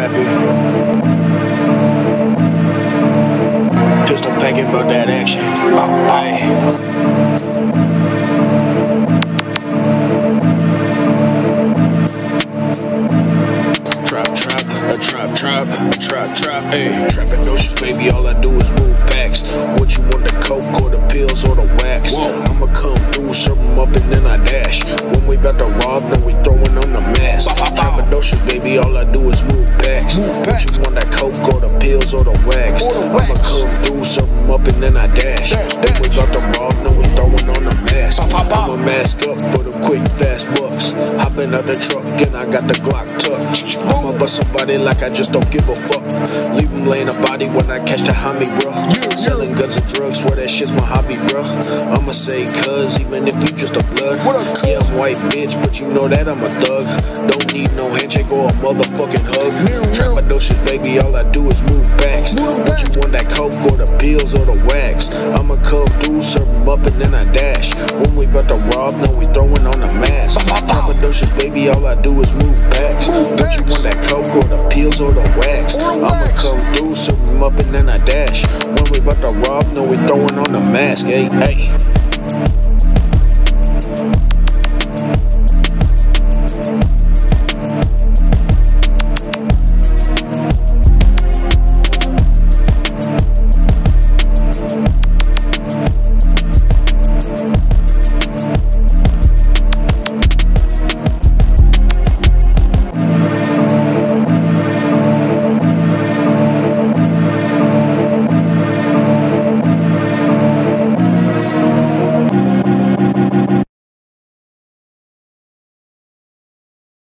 happy. Pistol packing about that action. Hey. Trap, ayy. Trappadocious, baby, all I do is move packs. What you want, the coke or the pills or the wax? I'ma come through, serve 'em up and then I dash. When we bout to rob, then we throwing on the mask. Trappadocious, baby, all I do is move packs. What you want, that coke or the pills or the wax? I'ma come through, serve 'em up and then I dash. When we bout to rob, then we throwing on the mask. I'ma mask up for the quick, fast bucks. Hopping out the truck and I got the Glock tucked. I'ma bust somebody like I just don't give a fuck. Leave him laying a body when I catch the homie, bro. Selling guns and drugs, swear that shit's my hobby, bro. I'ma say cuz, even if you just a blood. Yeah, I'm white bitch, but you know that I'm a thug. Don't need no handshake or a motherfucking hug. Trappadocious, baby, all I do is move backs. What you want, that coke or the pills or the wax? I'ma come through, serve 'em up and then I dash. When we bout to rob, no, we throwing on the mask. Trappadocious, baby, all I do is move backs. What you want, that coke or the pills or the wax? I'ma come through, serve 'em up and then I dash. When we bout to rob, no, we throwing on the mask, hey, hey.